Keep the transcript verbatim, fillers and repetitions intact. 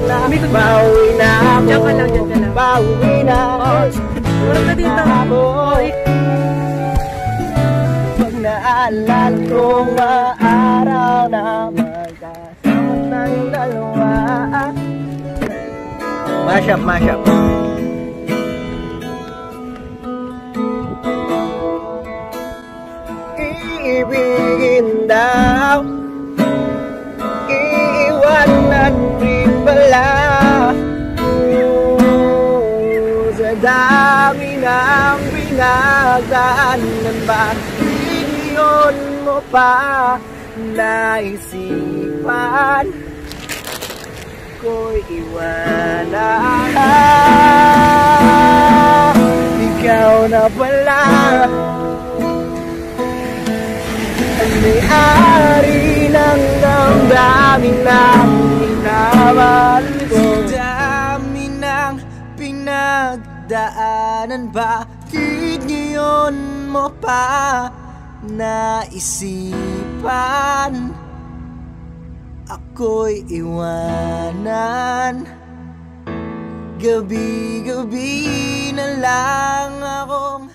na, bawi na ako. Diyan ka lang, diyan ka lang. Bawi na ako. Parang ka dito. Pag naalala kong maaraw na magkasama tayong dalawa. Mashup, mashup. Iibigin daw, iiwanan rin pala. Oh, sa dami ng pinagdaanan, bakit yun mo pa naisipan ko'y iwanan? Ikaw na pala ang may-ari ng damdamin na minamahal ko. Dami ng pinagdaanan, bakit ngayon mo pa naisipan ako'y iwanan? Gabi-gabi na lang akong